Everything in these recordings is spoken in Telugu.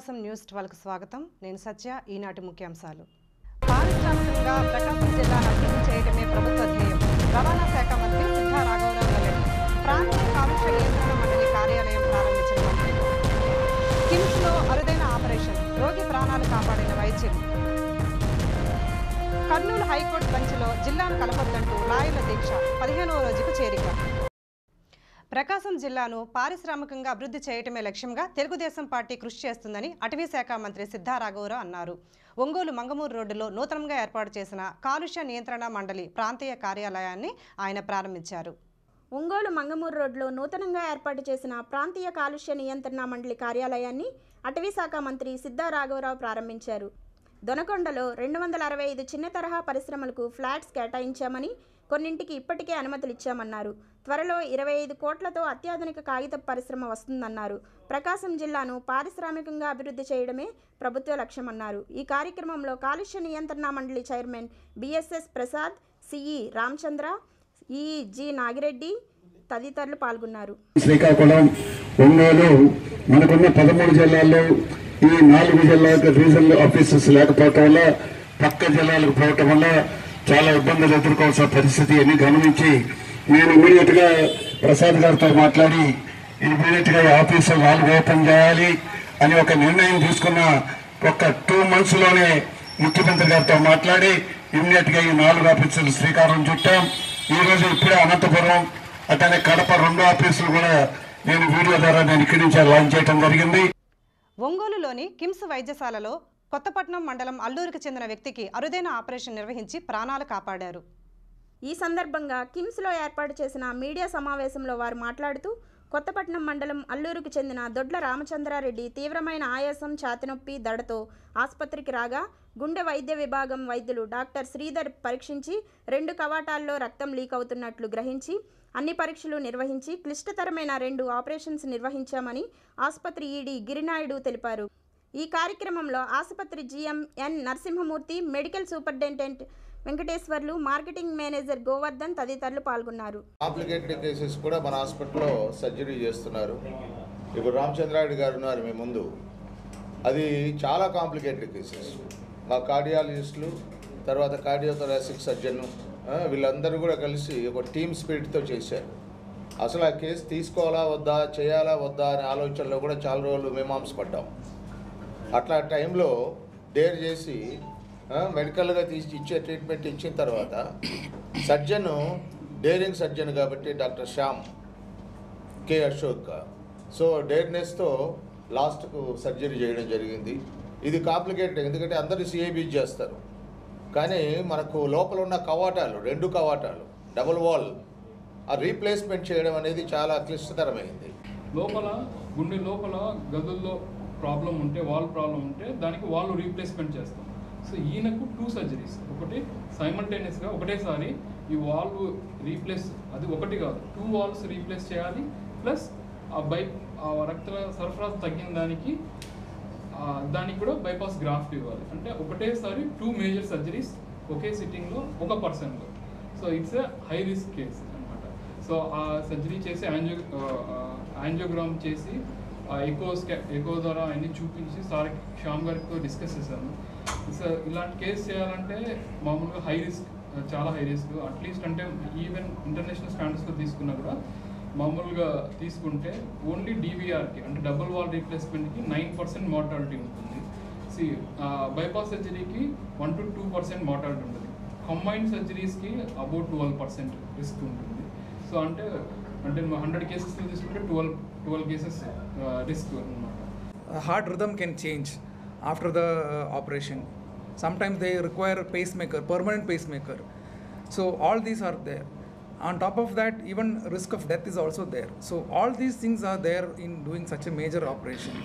ప్రకాశం న్యూస్ 12 కు స్వాగతం. నేను సత్య. ఈనాటి ముఖ్యాంశాలు. పారిశ్రామికంగా ప్రకాశం జిల్లాను అభివృద్ధి చేయడమే ప్రభుత్వ ధ్యేయం. రవాణా శాఖ మంత్రి సిద్ధా రాఘవరావు వెల్లడి. ప్రాంతీయ కాలుష్య నియంత్రణ మండలి కార్యాలయం ప్రారంభించిన మంత్రి. కిమ్స్లో అరుదైన ఆపరేషన్, రోగి ప్రాణాలు కాపాడిన వైద్యులు. కర్నూలు హైకోర్టు బెంచ్లో జిల్లాను కలపొద్దంటూ లాయర్ల దీక్ష 15వ రోజుకు చేరిక. ప్రకాశం జిల్లాను పారిశ్రామికంగా అభివృద్ధి చేయటమే లక్ష్యంగా తెలుగుదేశం పార్టీ కృషి చేస్తుందని అటవీ శాఖ మంత్రి సిద్ధా రాఘవరావు అన్నారు. ఒంగోలు మంగమూరు రోడ్డులో నూతనంగా ఏర్పాటు చేసిన కాలుష్య నియంత్రణ మండలి ప్రాంతీయ కార్యాలయాన్ని ఆయన ప్రారంభించారు. ఒంగోలు మంగమూరు రోడ్లో నూతనంగా ఏర్పాటు చేసిన ప్రాంతీయ కాలుష్య నియంత్రణ మండలి కార్యాలయాన్ని అటవీ శాఖ మంత్రి సిద్ధా రాఘవరావు ప్రారంభించారు. దొనకొండలో 265 చిన్న తరహా పరిశ్రమలకు ఫ్లాట్స్ కేటాయించామని, కొన్నింటికి ఇప్పటికే అనుమతులు ఇచ్చామన్నారు. త్వరలో 25 కోట్లతో అత్యాధునిక కాగిత పరిశ్రమ వస్తుందన్నారు. ప్రకాశం జిల్లాను పారిశ్రామికంగా అభివృద్ధి చేయడమే ప్రభుత్వ లక్ష్యమన్నారు. ఈ కార్యక్రమంలో కాలుష్య నియంత్రణ మండలి chairman BSS Prasad, CE Ramachandra, EE G Nagireddy తదితరులు పాల్గొన్నారు. శ్రీకాకుళం, ఒంగోలు మనకున్న 13 జిల్లాల్లో ఈ 4 జిల్లాలకు రీజనల్ ఆఫీసెస్ లేకపోవటం వల్ల, పక్క జిల్లాలకు పోవటం వల్ల చాలా ఇబ్బందులు ఎదుర్కోవాల్సిన పరిస్థితి అని గమనించి నేను ఇమీడియట్ గా ప్రసాద్ గారితో మాట్లాడి ఇమీడియట్ గా ఆఫీసులు 4 ఓపెన్ చేయాలి అని ఒక నిర్ణయం తీసుకున్న ఒక 2 months లోనే ముఖ్యమంత్రి గారితో మాట్లాడి ఇమీడియట్ గా ఈ 4 ఆఫీసులు శ్రీకారం చుట్టాం. ఈ రోజు ఇప్పుడే అనంతపురం అతనే కడప 2 ఆఫీసులు కూడా నేను వీడియో ద్వారా ఇక్కడి నుంచి లాంచ్ చేయడం జరిగింది. ఒంగోలులోని కిమ్స్ వైద్యశాలలో కొత్తపట్నం మండలం అల్లూరుకు చెందిన వ్యక్తికి అరుదైన ఆపరేషన్ నిర్వహించి ప్రాణాలు కాపాడారు. ఈ సందర్భంగా కిమ్స్లో ఏర్పాటు చేసిన మీడియా సమావేశంలో వారు మాట్లాడుతూ, కొత్తపట్నం మండలం అల్లూరుకు చెందిన దొడ్ల రామచంద్రారెడ్డి తీవ్రమైన ఆయాసం, ఛాతినొప్పి, దడతో ఆసుపత్రికి రాగా గుండె వైద్య విభాగం వైద్యులు డాక్టర్ శ్రీధర్ పరీక్షించి 2 కవాటాల్లో రక్తం లీక్ అవుతున్నట్లు గ్రహించి అన్ని పరీక్షలు నిర్వహించి క్లిష్టతరమైన 2 ఆపరేషన్స్ నిర్వహించామని ఆసుపత్రి ఈడీ గిరినాయుడు తెలిపారు. ఈ కార్యక్రమంలో ఆసుపత్రి GM N Narasimhamurthy, medical superintendent Venkateswarlu, marketing manager Govardhan తదితరులు పాల్గొన్నారు. కాంప్లికేటెడ్ కేసెస్ కూడా మన హాస్పిటల్లో సర్జరీ చేస్తున్నారు. ఇప్పుడు రామచంద్రారెడ్డి గారు ఉన్నారు మీ ముందు. అది చాలా కాంప్లికేటెడ్ కేసెస్. మా కార్డియాలజిస్టులు, తర్వాత కార్డియోథొరాసిక్ సర్జన్ వీళ్ళందరూ కూడా కలిసి ఒక టీమ్ స్పిరిట్తో చేశారు. అసలు ఆ కేసు తీసుకోవాలా వద్దా, చేయాలా వద్దా అనే ఆలోచనలో కూడా చాలా రోజులు మీమాంస పడ్డాం. అట్లా టైంలో డేర్ చేసి మెడికల్గా ఇచ్చే ట్రీట్మెంట్ ఇచ్చిన తర్వాత సర్జను డేరింగ్ సర్జన్ కాబట్టి doctor Shyam K Ashok, so డేర్నెస్తో లాస్ట్కు సర్జరీ చేయడం జరిగింది. ఇది కాంప్లికేటెడ్, ఎందుకంటే అందరూ సిఐబీ చేస్తారు. కానీ మనకు లోపల ఉన్న కవాటాలు 2 కవాటాలు డబుల్ వాల్ ఆ రీప్లేస్మెంట్ చేయడం అనేది చాలా క్లిష్టతరమైంది. లోపల గుండె లోపల గదుల్లో ప్రాబ్లం ఉంటే, వాల్ ప్రాబ్లం ఉంటే దానికి వాల్ రీప్లేస్మెంట్ చేస్తాం. సో ఈయనకు 2 సర్జరీస్, ఒకటి సైమల్టేనియస్గా ఒకటేసారి ఈ వాల్వ్ రీప్లేస్, అది ఒకటి కాదు 2 వాల్వ్స్ రీప్లేస్ చేయాలి. ప్లస్ ఆ రక్త సరఫరా తగ్గిన దానికి కూడా బైపాస్ గ్రాఫ్ట్ ఇవ్వాలి. అంటే ఒకటేసారి 2 మేజర్ సర్జరీస్ ఒకే సిట్టింగ్లో ఒక పర్సన్లో. So it's a high risk case అనమాట. సో ఆ సర్జరీ చేసి యాంజియోగ్రామ్ చేసి ఎకో ద్వారా అన్ని చూపించి శ్యామ్ గారితో డిస్కస్ చేశాను. సో ఇలాంటి కేసు చేయాలంటే మామూలుగా హై రిస్క్, చాలా హై రిస్క్. అట్లీస్ట్ అంటే ఈవెన్ ఇంటర్నేషనల్ స్టాండర్డ్స్లో తీసుకున్నా కూడా మామూలుగా తీసుకుంటే ఓన్లీ డీవీఆర్కి అంటే డబుల్ వాల్ రీప్లేస్మెంట్కి 9% మార్టాలిటీ ఉంటుంది. బైపాస్ సర్జరీకి 1 to 2% మార్టాలిటీ ఉంటుంది. కంబైన్డ్ సర్జరీస్కి అబౌట్ 12% రిస్క్ ఉంటుంది. సో అంటే 100 కేసెస్లో తీసుకుంటే 12 కేసెస్ రిస్క్ అనమాట. Heart rhythm can change after the operation. Sometimes they require a pacemaker, permanent pacemaker. So all these are there. On top of that, even risk of death is also there. So all these things are there in doing such a major operation.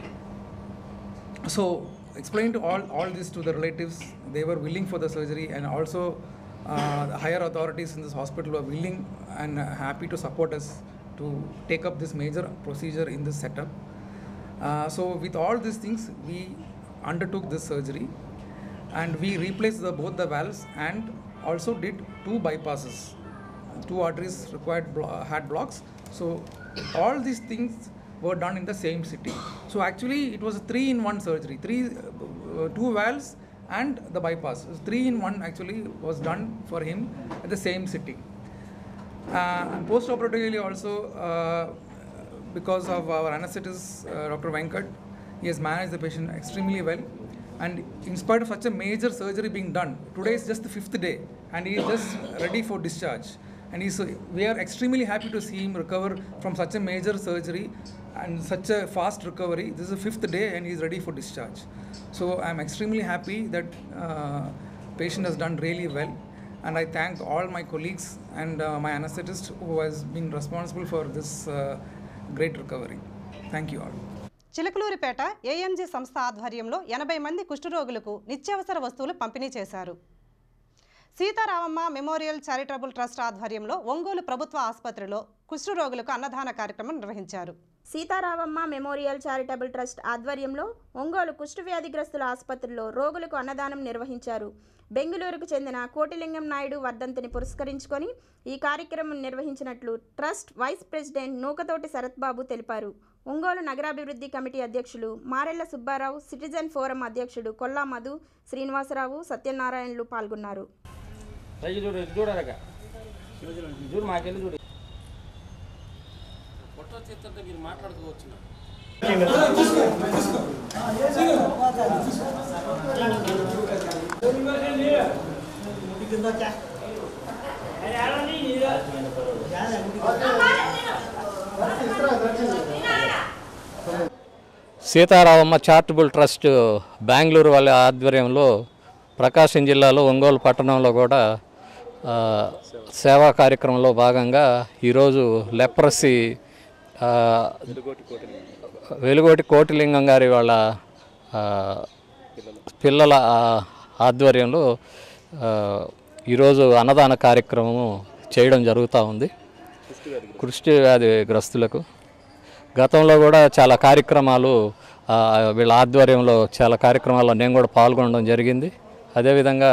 So explain to all this to the relatives. They were willing for the surgery, and also the higher authorities in this hospital were willing and happy to support us to take up this major procedure in this setup. So with all these things, we undertook this surgery, and we replaced both the valves and also did 2 bypasses. 2 arteries had blocks. So all these things were done in the same city. So actually it was a 3-in-1 surgery, 2 valves and the bypass. 3-in-1 actually was done for him at the same sitting. And post-operatively also, because of our anesthetist Dr. Venkat, he has managed the patient extremely well. And in spite of such a major surgery being done, today is just the 5th day and he is just ready for discharge. And we are extremely happy to see him recover from such a major surgery and such a fast recovery. This is the 5th day and he is ready for discharge. So I am extremely happy that patient has done really well. And I thank all my colleagues and my anesthetist who has been responsible for this great recovery. Thank you all. Chilakaluripet AMG సంస్థ ఆధ్వర్యంలో 80 మంది కుష్ఠరోగులకు నిత్యావసర వస్తువులు పంపిణీ చేశారు. సీతారామమ్మ మెమోరియల్ చారిటబుల్ ట్రస్ట్ ఆధ్వర్యంలో ఒంగోలు ప్రభుత్వ ఆసుపత్రిలో కుష్ఠరోగులకు అన్నదాన కార్యక్రమం నిర్వహించారు. సీతారామమ్మ మెమోరియల్ చారిటబుల్ ట్రస్ట్ ఆధ్వర్యంలో ఒంగోలు కుష్ఠవ్యాధిగ్రస్తుల ఆసుపత్రిలో రోగులకు అన్నదానం నిర్వహించారు. బెంగళూరుకు చెందిన కోటిలింగం నాయుడు వర్ధంతిని పురస్కరించుకొని ఈ కార్యక్రమం నిర్వహించినట్లు trust vice president Nukathoti Sarath Babu తెలిపారు. ఒంగోలు నగరాభివృద్ధి కమిటీ అధ్యక్షులు మారెళ్ల సుబ్బారావు, సిటిజన్ ఫోరం అధ్యక్షుడు కొల్లా మధు, శ్రీనివాసరావు, సత్యనారాయణలు పాల్గొన్నారు. సీతారామమ్మ చారిటబుల్ ట్రస్ట్ బెంగళూరు వాళ్ళ ఆధ్వర్యంలో ప్రకాశం జిల్లాలో ఒంగోలు పట్టణంలో కూడా సేవా కార్యక్రమంలో భాగంగా ఈరోజు లెప్రసీ వెలుగోటి కోటిలింగం గారి వాళ్ళ పిల్లల ఆధ్వర్యంలో ఈరోజు అన్నదాన కార్యక్రమము చేయడం జరుగుతూ ఉంది కుష్టి వ్యాధి గ్రస్తులకు. గతంలో కూడా చాలా కార్యక్రమాలు వీళ్ళ ఆధ్వర్యంలో చాలా కార్యక్రమాల్లో నేను కూడా పాల్గొనడం జరిగింది. అదేవిధంగా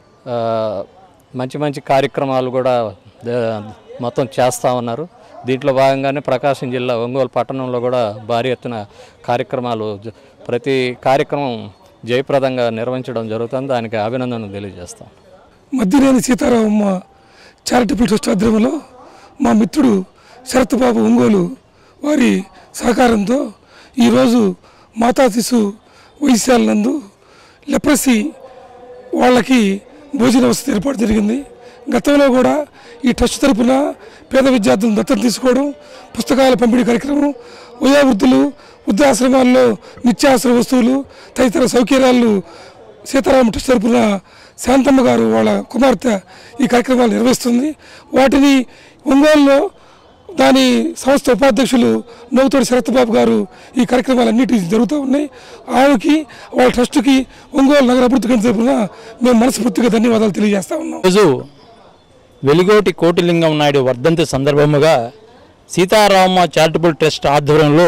మంచి మంచి కార్యక్రమాలు కూడా మొత్తం చేస్తూ ఉన్నారు. దీంట్లో భాగంగానే ప్రకాశం జిల్లా ఒంగోలు పట్టణంలో కూడా భారీ ఎత్తున కార్యక్రమాలు ప్రతి కార్యక్రమం జయప్రదంగా నిర్వహించడం జరుగుతుంది. దానికి అభినందనలు తెలియజేస్తాం. మద్దినేని సీతారామమ్మ చారిటబుల్ ట్రస్ట్ ఆధ్వర్యంలో మా మిత్రుడు శరత్ బాబు ఒంగోలు వారి సహకారంతో ఈరోజు మాతా శిశు వైద్యశాల నందు లెప్రసీ వాళ్ళకి భోజన వసతి ఏర్పాటు జరిగింది. గతంలో కూడా ఈ ట్రస్ట్ తరపున పేద విద్యార్థులను దత్తత తీసుకోవడం, పుస్తకాల పంపిణీ కార్యక్రమం, వయోవృద్ధులు వృద్ధాశ్రమాల్లో నిత్యావసర వస్తువులు తదితర సౌకర్యాలు సీతారామ ట్రస్ట్ తరపున శాంతమ్మ గారు వాళ్ళ కుమార్తె ఈ కార్యక్రమాలు నిర్వహిస్తుంది. వాటిని ఒంగోలులో దాని సంస్థ ఉపాధ్యక్షులు నూకతోటి శరత్ బాబు గారు ఈ కార్యక్రమాలన్నిటి జరుగుతూ ఉన్నాయి. ఆమెకి వాళ్ళ ట్రస్టుకి ఒంగోలు నగర అభివృద్ధి కమిటీ తరపున మేము మనస్ఫూర్తిగా ధన్యవాదాలు తెలియజేస్తా ఉన్నాం. ఈరోజు వెలుగోటి కోటిలింగం నాయుడు వర్ధంతి సందర్భముగా సీతారామ చారిటబుల్ ట్రస్ట్ ఆధ్వర్యంలో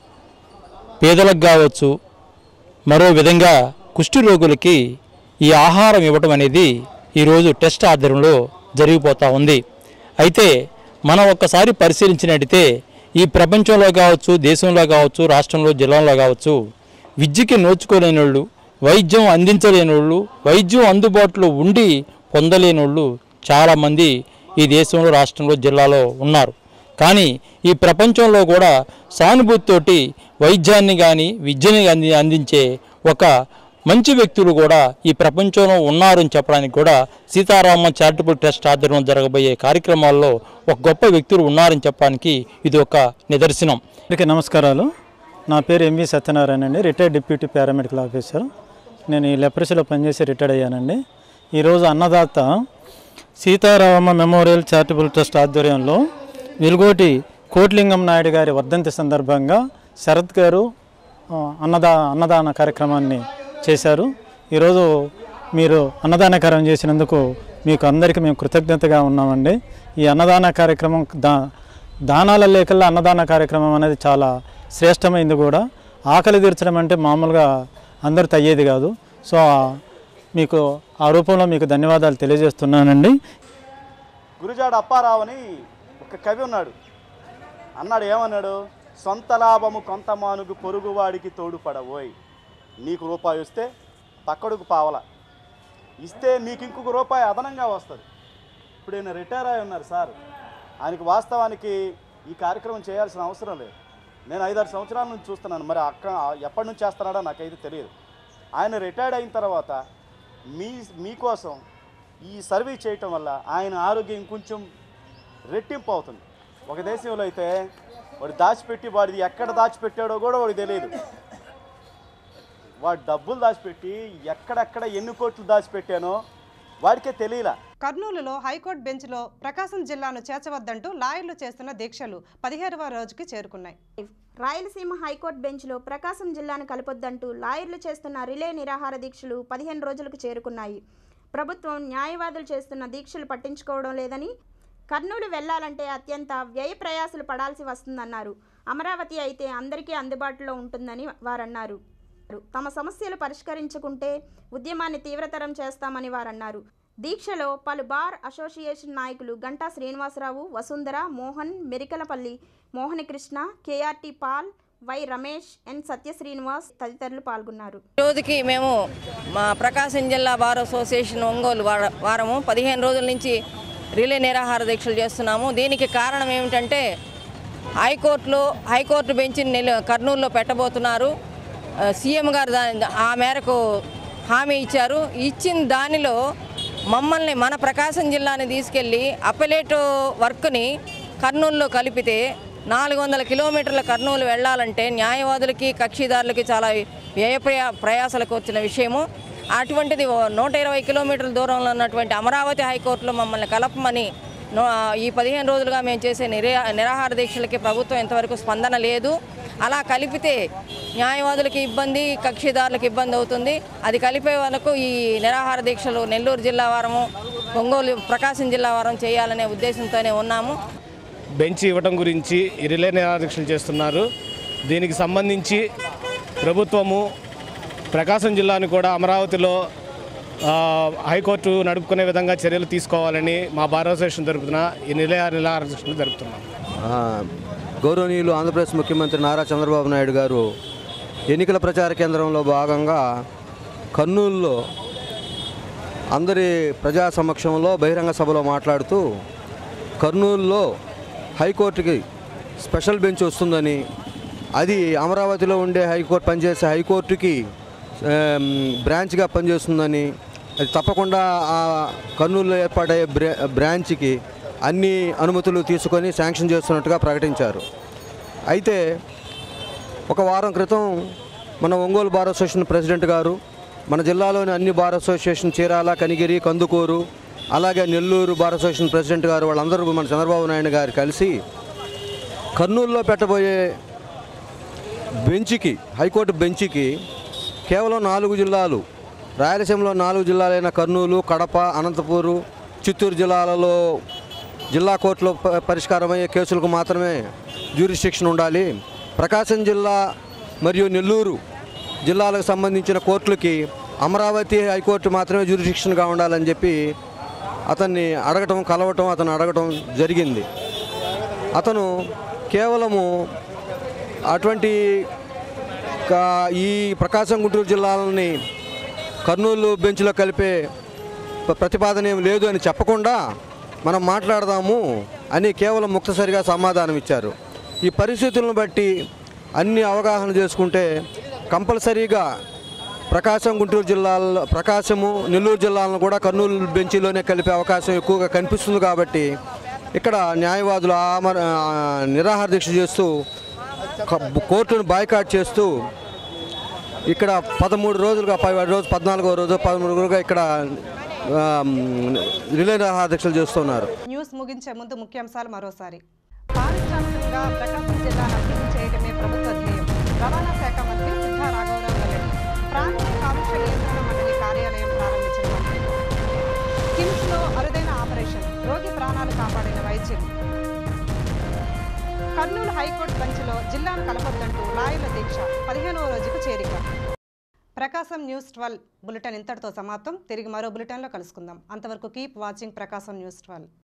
పేదలకు కావచ్చు, మరో విధంగా కుష్టి రోగులకి ఈ ఆహారం ఇవ్వటం అనేది ఈరోజు ట్రస్ట్ ఆధ్వర్యంలో జరిగిపోతూ ఉంది. అయితే మనం ఒక్కసారి పరిశీలించినట్టయితే ఈ ప్రపంచంలో కావచ్చు, దేశంలో కావచ్చు, రాష్ట్రంలో, జిల్లాలో కావచ్చు విద్యకి నోచుకోలేని వాళ్ళు, వైద్యం అందించలేని వాళ్ళు, వైద్యం అందుబాటులో ఉండి పొందలేని వాళ్ళు చాలామంది ఈ దేశంలో, రాష్ట్రంలో, జిల్లాలో ఉన్నారు. కానీ ఈ ప్రపంచంలో కూడా సానుభూతితోటి వైద్యాన్ని కానీ విద్యని అందించే ఒక మంచి వ్యక్తులు కూడా ఈ ప్రపంచంలో ఉన్నారని చెప్పడానికి కూడా సీతారామ చారిటబుల్ ట్రస్ట్ ఆధ్వర్యంలో జరగబోయే కార్యక్రమాల్లో ఒక గొప్ప వ్యక్తులు ఉన్నారని చెప్పడానికి ఇది ఒక నిదర్శనం. అందరికీ నమస్కారాలు. నా పేరు ఎంవి సత్యనారాయణ అండి, రిటైర్డ్ డిప్యూటీ పారామెడికల్ ఆఫీసర్. నేను ఈ లెప్రసీలో పనిచేసి రిటైర్డ్ అయ్యానండి. ఈరోజు Annadata Seetharama memorial charitable trust ఆధ్వర్యంలో వెలుగోటి కోటిలింగం నాయుడు గారి వర్ధంతి సందర్భంగా శరత్ గారు అన్నదాన కార్యక్రమాన్ని చేశారు. ఈరోజు మీరు అన్నదాన కార్యం చేసినందుకు మీకు అందరికీ మేము కృతజ్ఞతగా ఉన్నామండి. ఈ అన్నదాన కార్యక్రమం దానాల లేఖల్లో అన్నదాన కార్యక్రమం అనేది చాలా శ్రేష్టమైంది కూడా. ఆకలి తీర్చడం అంటే మామూలుగా అందరితో అయ్యేది కాదు. సో మీకు ఆ రూపంలో మీకు ధన్యవాదాలు తెలియజేస్తున్నానండి. గురుజాడ అప్పారావు అని ఒక కవి ఉన్నాడు. అన్నాడు, ఏమన్నాడు, సొంత లాభము కొంత మానుగు పొరుగువాడికి తోడుపడబోయ్. నీకు రూపాయి వస్తే పక్కడుకు పావల ఇస్తే నీకు ఇంకొక రూపాయి అదనంగా వస్తుంది. ఇప్పుడు ఆయన రిటైర్ అయి ఉన్నారు సార్. ఆయనకి వాస్తవానికి ఈ కార్యక్రమం చేయాల్సిన అవసరం లేదు. నేను 5-6 సంవత్సరాల నుంచి చూస్తున్నాను. మరి ఎప్పటి నుంచి చేస్తున్నాడో నాకైతే తెలియదు. ఆయన రిటైర్డ్ అయిన తర్వాత మీకోసం ఈ సర్వీస్ చేయటం వల్ల ఆయన ఆరోగ్యం కొంచెం రెట్టింపు అవుతుంది. ఒక దేశంలో అయితే వాడు దాచిపెట్టి వాడిది ఎక్కడ దాచిపెట్టాడో కూడా వాడికి తెలియదు. వాడు డబ్బులు దాచిపెట్టి ఎక్కడెక్కడ ఎన్ని కోట్లు దాచిపెట్టానో వాడికే తెలియలా. కర్నూలులో హైకోర్టు బెంచ్లో ప్రకాశం జిల్లాను చేర్చవద్దంటూ లాయర్లు చేస్తున్న దీక్షలు 17వ రోజుకి చేరుకున్నాయి. రాయలసీమ హైకోర్టు బెంచ్లో ప్రకాశం జిల్లాను కలపొద్దంటూ లాయర్లు చేస్తున్న రిలే నిరాహార దీక్షలు 15 రోజులకు చేరుకున్నాయి. ప్రభుత్వం న్యాయవాదులు చేస్తున్న దీక్షలు పట్టించుకోవడం లేదని, కర్నూలు వెళ్లాలంటే అత్యంత వ్యయ ప్రయాసలు పడాల్సి వస్తుందన్నారు. అమరావతి అయితే అందరికీ అందుబాటులో ఉంటుందని వారన్నారు. తమ సమస్యలు పరిష్కరించుకుంటే ఉద్యమాన్ని తీవ్రతరం చేస్తామని వారన్నారు. దీక్షలో పలు బార్ అసోసియేషన్ నాయకులు Ganta Srinivasarao, Vasundhara, Mohan, Merikalapalli Mohanakrishna, KRT Paul, Y Ramesh, N Satyasrinivas తదితరులు పాల్గొన్నారు. రోజుకి మేము మా ప్రకాశం జిల్లా బార్ అసోసియేషన్ ఒంగోలు వారము 15 రోజుల నుంచి రిలే నిరాహార దీక్షలు చేస్తున్నాము. దీనికి కారణం ఏమిటంటే హైకోర్టు బెంచ్ని కర్నూలులో పెట్టబోతున్నారు. సీఎం గారు ఆ మేరకు హామీ ఇచ్చారు. ఇచ్చిన దానిలో మమ్మల్ని మన ప్రకాశం జిల్లాని తీసుకెళ్ళి అప్పలేట్ వర్క్ని కర్నూలులో కలిపితే 400 కిలోమీటర్ల కర్నూలు వెళ్ళాలంటే న్యాయవాదులకి కక్షిదారులకి చాలా ప్రయాసాలకు వచ్చిన విషయము. అటువంటిది 120 కిలోమీటర్ల దూరంలో ఉన్నటువంటి అమరావతి హైకోర్టులో మమ్మల్ని కలపమని ఈ 15 రోజులుగా మేము చేసే నిరాహార దీక్షలకి ప్రభుత్వం ఇంతవరకు స్పందన లేదు. అలా కలిపితే న్యాయవాదులకి ఇబ్బంది, కక్షిదారులకు ఇబ్బంది అవుతుంది. అది కలిపే వరకు ఈ నిరాహార దీక్షలు నెల్లూరు జిల్లా వారము, ఒంగోలు ప్రకాశం జిల్లా వారం చేయాలనే ఉద్దేశంతోనే ఉన్నాము. బెంచ్ ఇవ్వడం గురించి ఈ రిలే నిరాహార దీక్షలు చేస్తున్నారు. దీనికి సంబంధించి ప్రభుత్వము ప్రకాశం జిల్లాను కూడా అమరావతిలో హైకోర్టు నడుపుకునే విధంగా చర్యలు తీసుకోవాలని మా బార్ అసోసియేషన్ తరపున ఈ నిరాహార దీక్షలు జరుపుతున్నాం. గౌరవనీయులు ఆంధ్రప్రదేశ్ ముఖ్యమంత్రి నారా చంద్రబాబు నాయుడు గారు ఎన్నికల ప్రచార కేంద్రంలో భాగంగా కర్నూలులో అందరి ప్రజా సమక్షంలో బహిరంగ సభలో మాట్లాడుతూ కర్నూలులో హైకోర్టుకి స్పెషల్ బెంచ్ వస్తుందని, అది అమరావతిలో ఉండే హైకోర్టు పనిచేసే హైకోర్టుకి బ్రాంచ్గా పనిచేస్తుందని, అది తప్పకుండా ఆ కర్నూలులో ఏర్పాటయ్యే బ్రాంచ్కి అన్ని అనుమతులు తీసుకొని శాంక్షన్ చేస్తున్నట్టుగా ప్రకటించారు. అయితే ఒక వారం క్రితం మన ఒంగోలు బార్ అసోసియేషన్ ప్రెసిడెంట్ గారు మన జిల్లాలోని అన్ని బార్ అసోసియేషన్ చీరాల, కనిగిరి, కందుకూరు, అలాగే నెల్లూరు బార్ అసోసియేషన్ ప్రెసిడెంట్ గారు వాళ్ళందరూ మన చంద్రబాబు నాయుడు గారు కలిసి కర్నూలులో పెట్టబోయే బెంచ్కి, హైకోర్టు బెంచ్కి కేవలం 4 జిల్లాలు, రాయలసీమలో 4 జిల్లాలైన కర్నూలు, కడప, అనంతపూరు, చిత్తూరు జిల్లాలలో జిల్లా కోర్టులో పరిష్కారమయ్యే కేసులకు మాత్రమే జ్యూరిస్డిక్షన్ ఉండాలి. ప్రకాశం జిల్లా మరియు నెల్లూరు జిల్లాలకు సంబంధించిన కోర్టులకి అమరావతి హైకోర్టు మాత్రమే జ్యూరిస్డిక్షన్గా ఉండాలని చెప్పి అతన్ని అడగటం జరిగింది. అతను కేవలము అటువంటి ఈ ప్రకాశం, గుంటూరు జిల్లాలని కర్నూలు బెంచ్లో కలిపే ప్రతిపాదన ఏం లేదు అని చెప్పకుండా మనం మాట్లాడదాము అని కేవలం ముక్తసరిగా సమాధానం ఇచ్చారు. ఈ పరిస్థితులను బట్టి అన్ని అవగాహన చేసుకుంటే కంపల్సరీగా ప్రకాశం, గుంటూరు జిల్లాల్లో, ప్రకాశము, నెల్లూరు జిల్లాలను కూడా కర్నూలు బెంచ్లోనే కలిపే అవకాశం ఎక్కువగా కనిపిస్తుంది. కాబట్టి ఇక్కడ న్యాయవాదులు నిరాహార దీక్ష చేస్తూ, కోర్టును బాయ్కాట్ చేస్తూ ఇక్కడ 13 రోజులుగా 14వ రోజు 13 రోజులుగా ఇక్కడ రిలే నిరాహార దీక్షలు చేస్తున్నారు. న్యూస్ ముగించే ముందు ముఖ్యాంశాలు మరోసారి. పారిశ్రామికంగా ప్రకాశం జిల్లాను అభివృద్ధి చేయడమే ప్రభుత్వ ధ్యేయం. రవాణా శాఖ మంత్రి సిద్ధా రాఘవరావు వెల్లడి. ప్రాంతీయ కాలుష్య నియంత్రణ మండలి కార్యాలయం ప్రారంభించిన మంత్రి. కిమ్స్లో అరుదైన ఆపరేషన్, రోగి ప్రాణాలు కాపాడిన వైద్యం. కర్నూలు హైకోర్టు బెంచ్లో జిల్లాను కలపొద్దంటూ లాయర్ల దీక్ష 15వ రోజుకు చేరిక. ప్రకాశం న్యూస్ 12 బులెటిన్ ఇంతటితో సమాప్తం. తిరిగి మరో బులెటిన్లో కలుసుకుందాం. అంతవరకు కీప్ వాచింగ్ ప్రకాశం న్యూస్ 12.